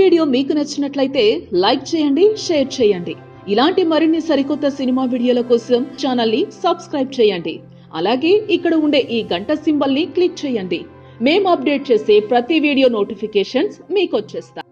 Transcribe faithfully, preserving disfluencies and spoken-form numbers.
Video మీకు నచ్చినట్లయితే like చేయండి, షేర్ చేయండి. ఇలాంటి మరిన్ని సరికొత్త సినిమా వీడియోల కోసం ఛానల్ ని సబ్స్క్రైబ్ చేయండి. అలాగే ఇక్కడ ఉండే ఈ గంట సింబల్ ని క్లిక్ చేయండి. మేము అప్డేట్ చేసే ప్రతి వీడియో నోటిఫికేషన్స్ మీకు వచ్చేస్తాయి.